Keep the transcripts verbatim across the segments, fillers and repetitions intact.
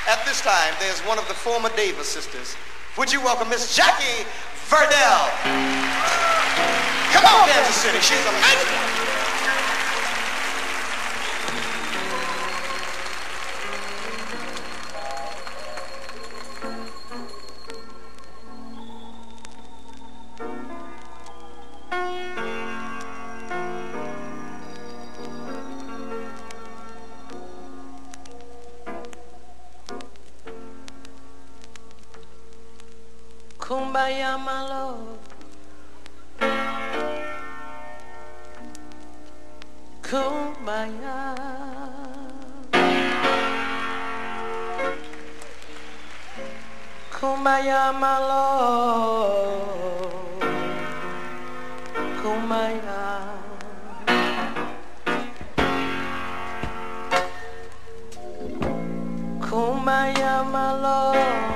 At this time, there's one of the former Davis sisters. Would you welcome Miss Jackie Verdell? Come on, Kansas City. She's amazing. Kum Ba Ya, my love. Kum Ba Ya. Kum Ba Ya, my love. Kum Ba Ya. Kum Ba Ya, my love.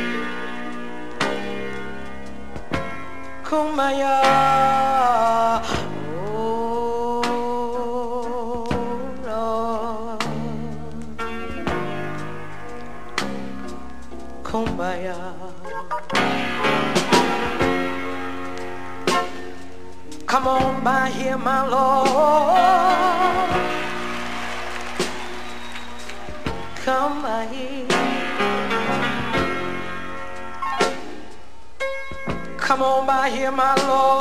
Kum Ba Ya, oh Lord, Kum Ba Ya. Come on by here, my Lord. Come by here. Come on by here, my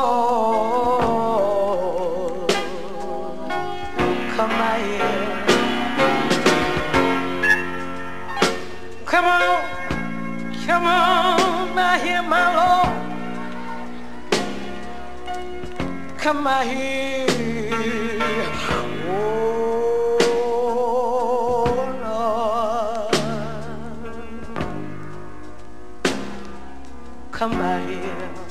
Lord. Come by here. Come on, come on by here, my Lord. Come by here. Oh, Lord. Come by here.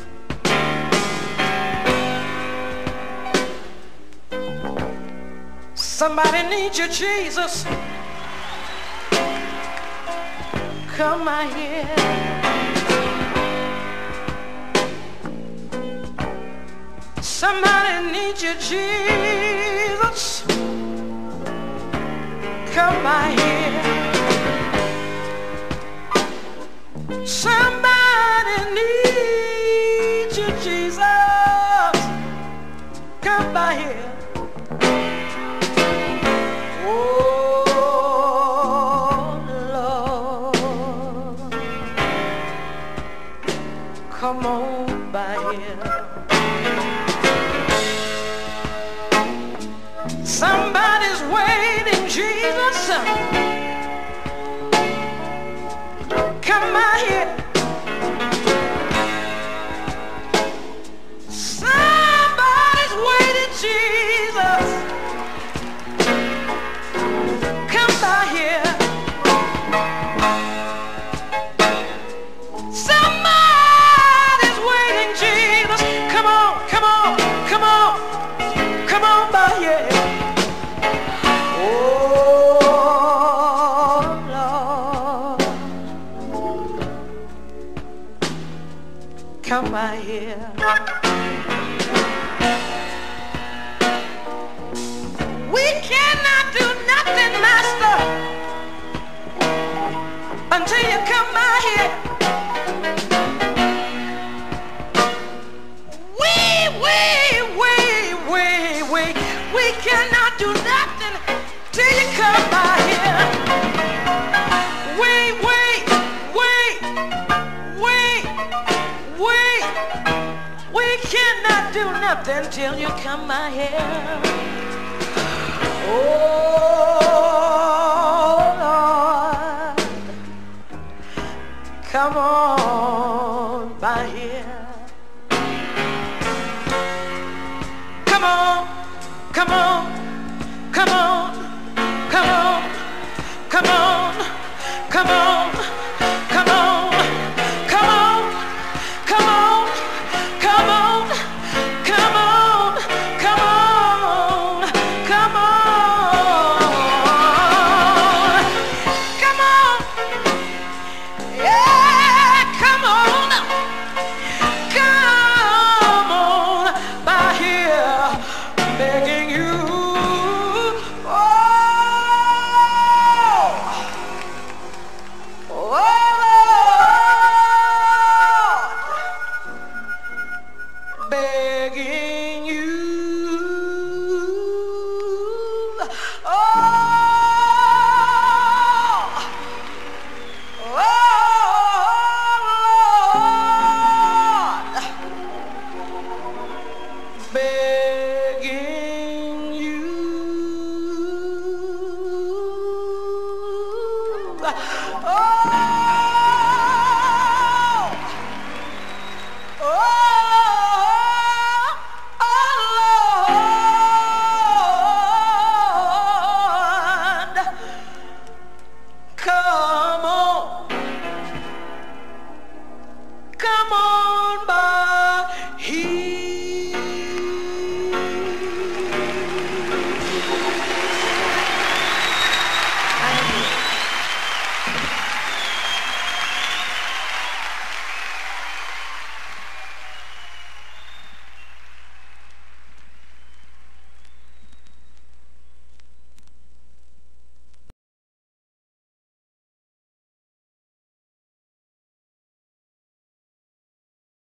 Somebody needs you, Jesus. Come by here. Somebody needs you, Jesus. Come by here. Somebody needs you, Jesus. Come by here. Come on by here. Somebody's waiting, Jesus. Come by here. Somebody's waiting, Jesus. Come by here. Come by here. We cannot do nothing, Master, until you come by here. We, we, we, we, we, we cannot do nothing till you come by here. Wait, wait, wait, wait. Wait, we cannot do nothing till you come by here. Oh, Lord, come on by here. Come on, come on, come on, come on, come on, come on, come on, come on. Come on, come on, come on, come on. Oh!